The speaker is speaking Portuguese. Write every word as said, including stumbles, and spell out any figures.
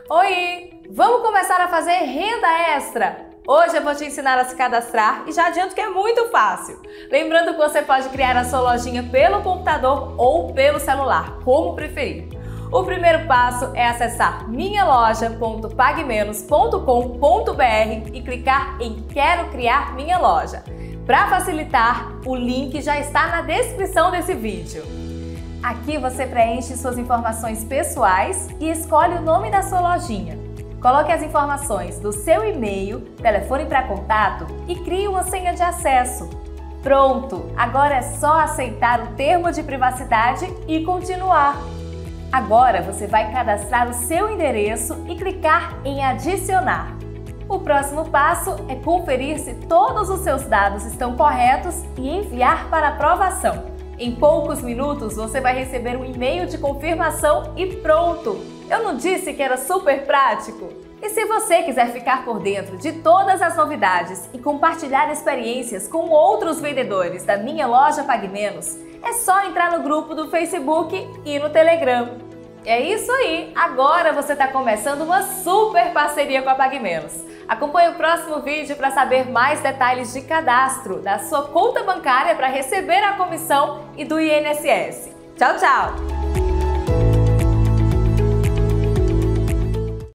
Oi! Vamos começar a fazer renda extra? Hoje eu vou te ensinar a se cadastrar e já adianto que é muito fácil. Lembrando que você pode criar a sua lojinha pelo computador ou pelo celular, como preferir. O primeiro passo é acessar minha loja ponto pague menos ponto com ponto br e clicar em Quero criar minha loja. Para facilitar, o link já está na descrição desse vídeo. Aqui você preenche suas informações pessoais e escolhe o nome da sua lojinha. Coloque as informações do seu e-mail, telefone para contato e crie uma senha de acesso. Pronto! Agora é só aceitar o termo de privacidade e continuar. Agora você vai cadastrar o seu endereço e clicar em adicionar. O próximo passo é conferir se todos os seus dados estão corretos e enviar para aprovação. Em poucos minutos você vai receber um e-mail de confirmação e pronto! Eu não disse que era super prático? E se você quiser ficar por dentro de todas as novidades e compartilhar experiências com outros vendedores da Minha Loja Pague Menos, é só entrar no grupo do Facebook e no Telegram. É isso aí! Agora você está começando uma super parceria com a Pague Menos. Acompanhe o próximo vídeo para saber mais detalhes de cadastro, da sua conta bancária para receber a comissão e do I N S S. Tchau, tchau!